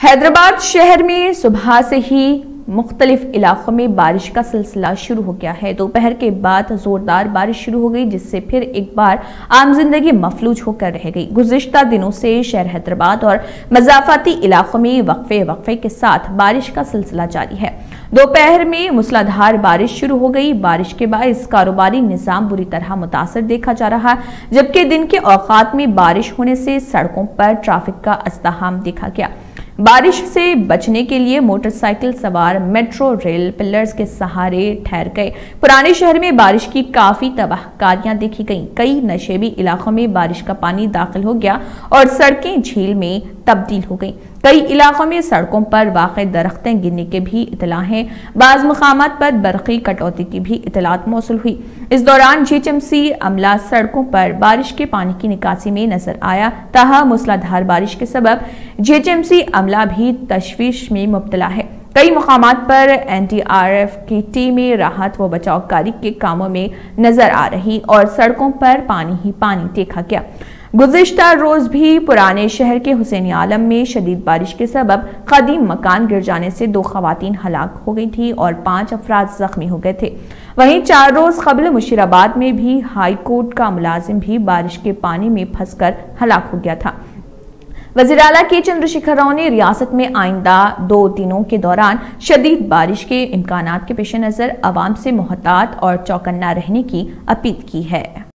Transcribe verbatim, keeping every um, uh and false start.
حیدرآباد شہر میں صبح سے ہی مختلف علاقوں میں بارش کا سلسلہ شروع ہو گیا ہے۔ دوپہر کے بعد زوردار بارش شروع ہو گئی، جس سے پھر ایک بار عام زندگی مفلوج ہو کر رہ گئی۔ گزشتہ دنوں سے شہر حیدرآباد اور مضافاتی علاقوں میں وقفے وقفے کے ساتھ بارش کا سلسلہ جاری ہے۔ دوپہر میں موسلادھار بارش شروع ہو گئی۔ بارش کے باعث کاروباری نظام بری طرح متاثر دیکھا جا رہا ہے، جبکہ دن کے اوقات میں بارش ہونے سے سڑکوں پر ٹریفک کا ازدحام دیکھا گیا۔ بارش سے بچنے کے لیے موٹر سائیکل سوار میٹرو ریل پلرز کے سہارے ٹھہر گئے۔ پرانے شہر میں بارش کی کافی تباہ کاریاں دیکھی گئیں۔ کئی نشیبی علاقوں میں بارش کا پانی داخل ہو گیا اور سڑکیں جھیل میں تبدیل ہو گئیں۔ کئی علاقوں میں سڑکوں پر واقع درختیں گرنے کے بھی اطلاع ہیں۔ بعض مقامات پر برقی کٹوتی کی بھی اطلاعات موصول ہوئی۔ اس دوران جی ایچ ایم سی عملہ سڑکوں پر بارش کے پانی کی نکاسی میں نظر آیا، تاہم موسلادھار بارش کے سبب جی ایچ ایم سی عملہ بھی تشویش میں مبتلا ہے۔ کئی مقامات پر این ڈی آر ایف کی ٹیمیں راحت و بچاؤ کاری کے کاموں میں نظر آ رہی اور سڑکوں پر پانی ہی پانی دیکھا گیا۔ گزشتہ روز بھی پرانے شہر کے حسین عالم میں شدید بارش کے سبب قدیم مکان گر جانے سے دو خواتین ہلاک ہو گئی تھیں اور پانچ افراد زخمی ہو گئے تھے۔ وہیں چار روز قبل مشیرآباد میں بھی ہائی کورٹ کا ملازم بھی بارش کے پانی میں پھنس کر ہلاک ہو گیا تھا۔ وزیر اعلیٰ کے چندر شیکھر راؤ نے ریاست میں آئندہ دو دنوں کے دوران شدید بارش کے امکانات کے پیش نظر عوام سے محتاط اور چوکنا رہنے کی اپیل کی ہے۔